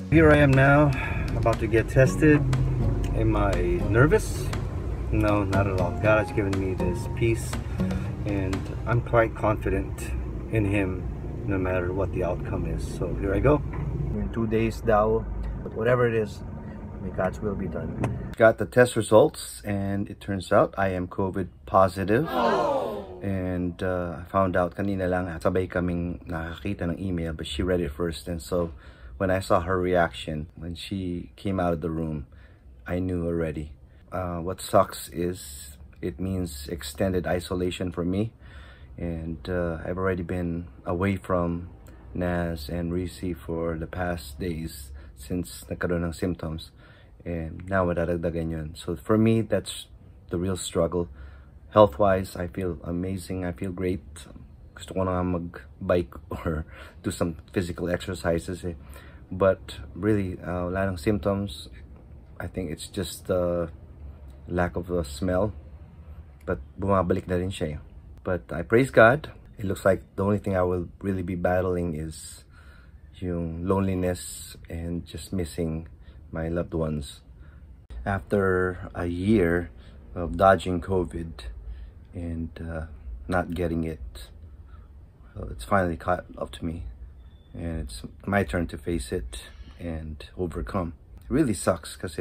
Here I am now, about to get tested. Am I nervous? No, not at all. God has given me this peace, and I'm quite confident in Him no matter what the outcome is. So here I go. In 2 days, Dao, whatever it is, may God's will be done. Got the test results, and it turns out I am COVID positive. And I found out kanina lang, sabay kaming nakakita ng email, but she read it first. And so when I saw her reaction, when she came out of the room, I knew already. What sucks is it means extended isolation for me. And I've already been away from Naz and Reese for the past days since nagkaroon ng symptoms. And now madadagdagan yun. So for me, that's the real struggle. Health-wise, I feel amazing. I feel great. Gusto ko na mag-bike or do some physical exercises. But really, wala ng symptoms. I think it's just the lack of the smell. But bumabalik na rin siya. But I praise God. It looks like the only thing I will really be battling is yung loneliness and just missing my loved ones. After a year of dodging COVID and not getting it, it's finally caught up to me, and it's my turn to face it and overcome. It really sucks because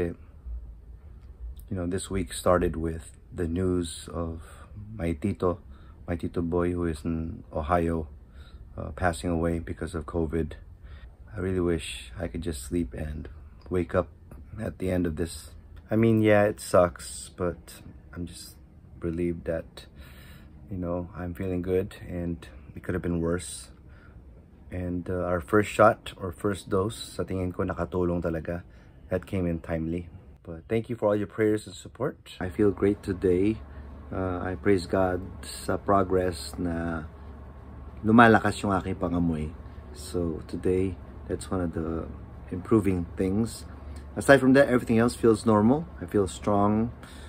this week started with the news of my tito boy, who is in Ohio, passing away because of COVID. I really wish I could just sleep and wake up at the end of this. I mean, yeah, it sucks, but I'm just relieved that, I'm feeling good, and it could have been worse. And our first shot or first dose, sa tingin ko nakatulong talaga. That came in timely. But thank you for all your prayers and support. I feel great today. I praise God sa progress na lumalakas yung aking pangamoy. So today, that's one of the improving things. Aside from that, everything else feels normal. I feel strong.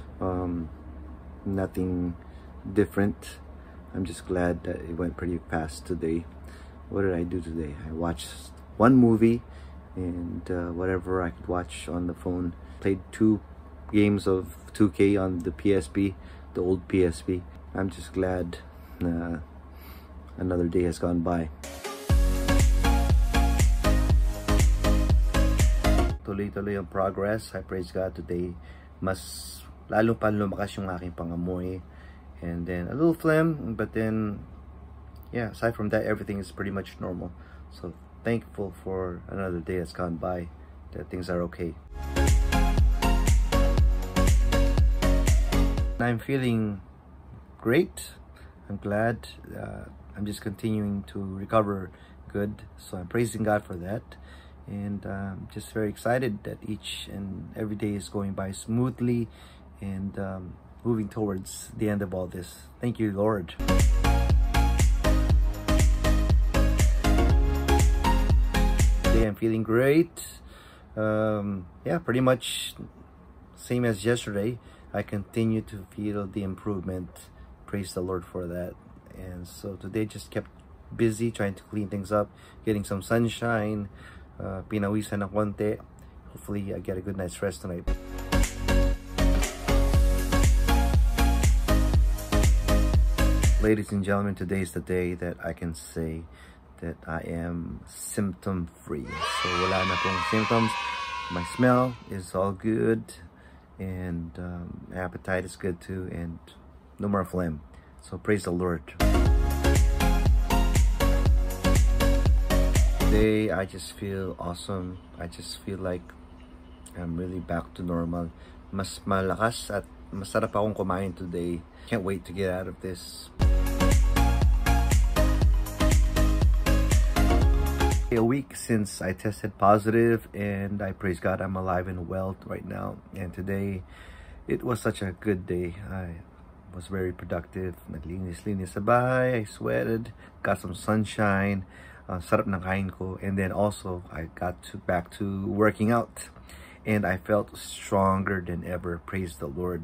Nothing different. I'm just glad that it went pretty fast today. What did I do today? I watched one movie and whatever I could watch on the phone. Played 2 games of 2K on the PSP, the old PSP. I'm just glad another day has gone by. Tuloy-tuloy ang progress. I praise God today. Mas lalo pa lumakas yung aking pangamoy. And then a little phlegm, but then, yeah, aside from that, everything is pretty much normal. So thankful for another day that's gone by, that things are okay. I'm feeling great. I'm glad. I'm just continuing to recover good. So I'm praising God for that. And just very excited that each and every day is going by smoothly and moving towards the end of all this. Thank you, Lord. Today I'm feeling great. Yeah, pretty much same as yesterday. I continue to feel the improvement. Praise the Lord for that. And so today just kept busy trying to clean things up, getting some sunshine, pinawisan ng konti. Hopefully I get a good night's rest tonight. Ladies and gentlemen, today is the day that I can say that I am symptom free. So wala na pong symptoms. My smell is all good, and my appetite is good too, and no more phlegm. So praise the Lord. Today I just feel awesome. I just feel like I'm really back to normal. Mas malakas at masarap akong kumain today. Can't wait to get out of this. A week since I tested positive, and I praise God I'm alive and well right now. And today it was such a good day. I was very productive. Naglinis-linis sa bahay. I sweated, got some sunshine, sarap ng kain ko, and then also I got back to working out, and I felt stronger than ever. Praise the Lord.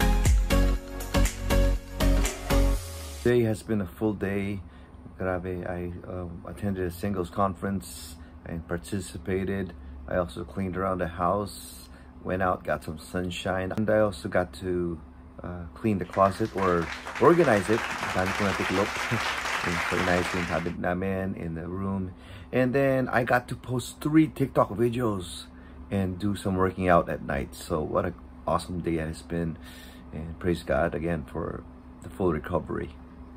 Today has been a full day. Grabe, I attended a singles conference and participated. I also cleaned around the house, went out, got some sunshine, and I also got to clean the closet or organize it. Dami ko natiklop. So inayos yung cabinet namin in the room. And then I got to post 3 TikTok videos and do some working out at night. So what an awesome day it has been. And praise God again for the full recovery.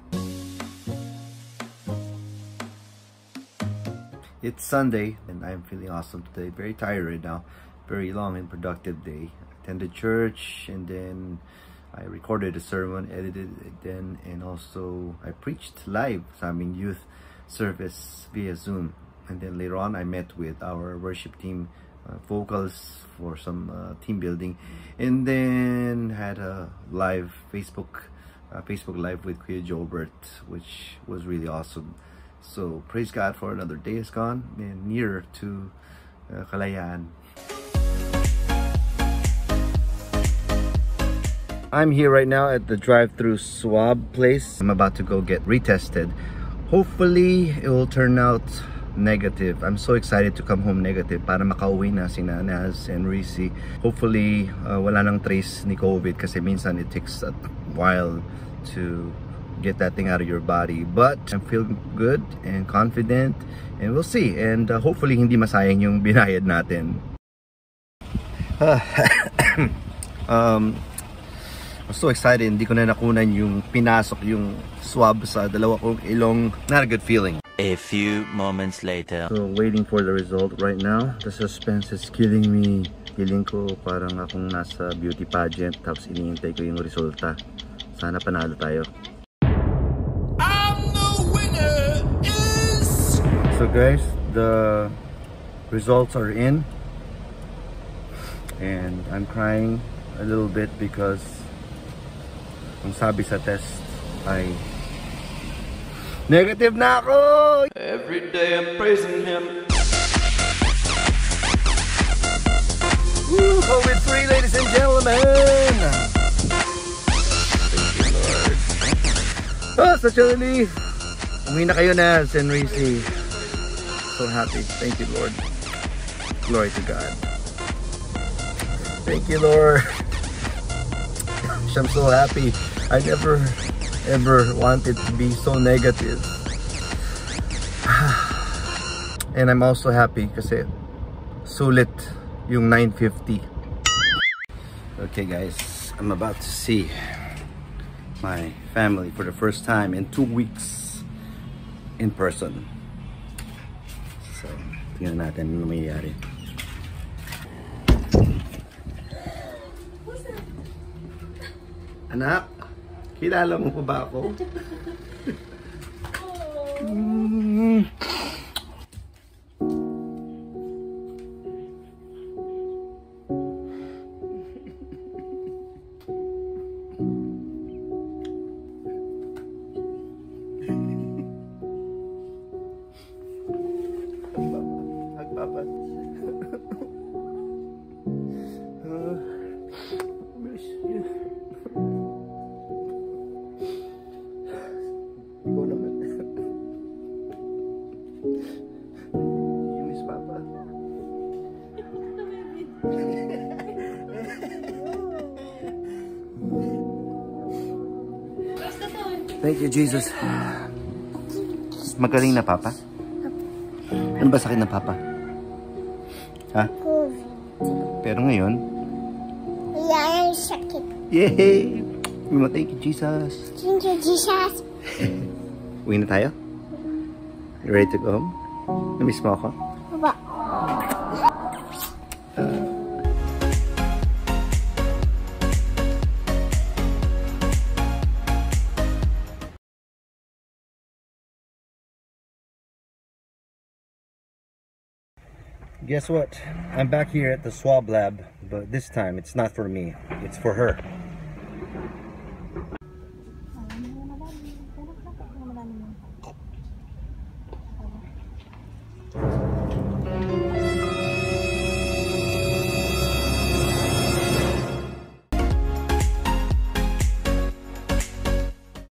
It's Sunday and I'm feeling awesome today. Very tired right now. Very long and productive day. Attended church and then I recorded a sermon, edited it then, and also I preached live sa aming youth service via Zoom. And then later on I met with our worship team vocals for some team building, and then had a live Facebook live with Kuya Jobert, which was really awesome. So praise God for another day has gone and nearer to Kalayaan. I'm here right now at the drive-through swab place. I'm about to go get retested. Hopefully it will turn out negative. I'm so excited to come home negative para makauwi na si Naz and Reese. Hopefully wala nang trace ni COVID kasi minsan it takes a while to get that thing out of your body. But I'm feeling good and confident and we'll see. And hopefully hindi masayang yung binayad natin. I'm so excited. Hindi ko na nakunan yung pinasok yung swab sa dalawa kong ilong. Not a good feeling. A few moments later. So waiting for the result right now. The suspense is killing me. Feeling ko parang akong nasa beauty pageant tapos iniintay ko yung resulta. Sana panalo tayo. So guys, the results are in and I'm crying a little bit because ang sabi sa test ay negative na ako! Every day I'm praising him. Woo! COVID-free, ladies and gentlemen! Thank you, Lord. Oh, such a relief! Uwi na kayo na, Sen Reese. So happy. Thank you, Lord. Glory to God. Thank you, Lord. I'm so happy. I never ever wanted to be so negative. And I'm also happy kasi sulit yung 950. Okay guys, I'm about to see my family for the first time in 2 weeks in person. So, tingnan natin ano mangyayari. Anak, kilala mo pa ba ako? Agpapa. Miss you. Ikaw naman. You miss Papa. Thank you, Jesus. Magaling na, Papa? Ano ba sakit ng Papa? Ha? Pero ngayon? Wala nang sakit. Yay! Thank you, Jesus. Thank you, Jesus. Uwi na tayo? You ready to go home? Namiss mo ako? Ba? Guess what? I'm back here at the swab lab, but this time it's not for me, it's for her.